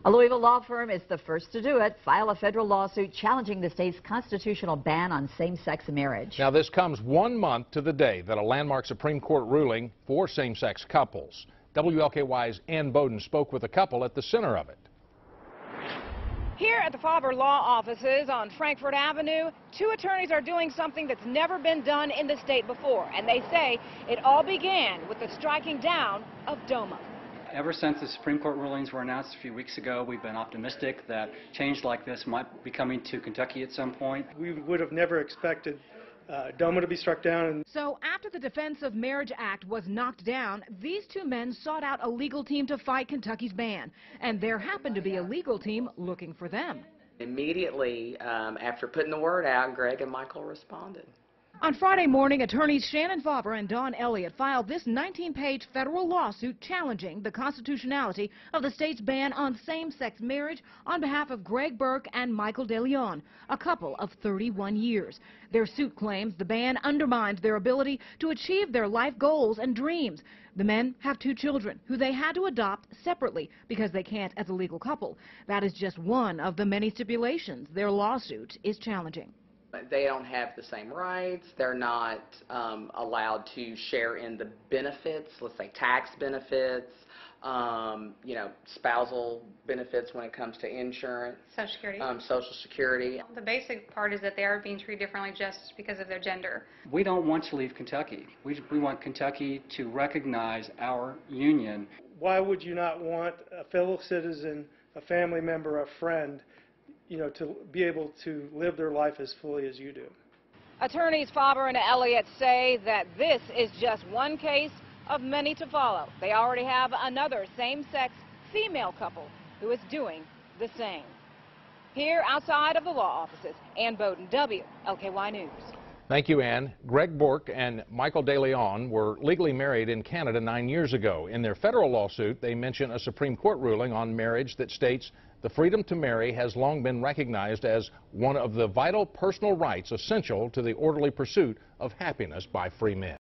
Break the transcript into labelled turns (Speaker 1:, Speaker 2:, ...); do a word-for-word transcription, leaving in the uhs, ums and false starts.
Speaker 1: A Louisville law firm is the first to do it, file a federal lawsuit challenging the state's constitutional ban on same-sex marriage.
Speaker 2: Now, this comes one month to the day that a landmark Supreme Court ruling for same-sex couples. W L K Y's Ann Bowden spoke with a couple at the center of it.
Speaker 3: Here at the Faber Law Offices on Frankfort Avenue, two attorneys are doing something that's never been done in the state before, and they say it all began with the striking down of DOMA.
Speaker 4: Ever since the Supreme Court rulings were announced a few weeks ago, we've been optimistic that change like this might be coming to Kentucky at some point.
Speaker 5: We would have never expected uh, DOMA to be struck down. And
Speaker 3: so after the Defense of Marriage Act was knocked down, these two men sought out a legal team to fight Kentucky's ban. And there happened to be a legal team looking for them.
Speaker 6: Immediately um, after putting the word out, Greg and Michael responded.
Speaker 3: On Friday morning, attorneys Shannon Faber and Dawn Elliott filed this nineteen page federal lawsuit challenging the constitutionality of the state's ban on same-sex marriage on behalf of Greg Burke and Michael DeLeon, a couple of thirty-one years. Their suit claims the ban undermines their ability to achieve their life goals and dreams. The men have two children who they had to adopt separately because they can't as a legal couple. That is just one of the many stipulations their lawsuit is challenging.
Speaker 6: They don't have the same rights. They're not um, allowed to share in the benefits, let's say tax benefits, um, you know, spousal benefits when it comes to insurance.
Speaker 7: Social Security.
Speaker 6: Um, Social Security.
Speaker 7: The basic part is that they are being treated differently just because of their gender.
Speaker 4: We don't want to leave Kentucky. We, we want Kentucky to recognize our union.
Speaker 5: Why would you not want a fellow citizen, a family member, a friend, you know, to be able to live their life as fully as you do?
Speaker 3: Attorneys Faber and Elliott say that this is just one case of many to follow. They already have another same-sex female couple who is doing the same. Here outside of the law offices, Ann Bowden, W L K Y News.
Speaker 2: Thank you, Ann. Greg Burke and Michael DeLeon were legally married in Canada nine years ago. In their federal lawsuit, they mention a Supreme Court ruling on marriage that states the freedom to marry has long been recognized as one of the vital personal rights essential to the orderly pursuit of happiness by free men.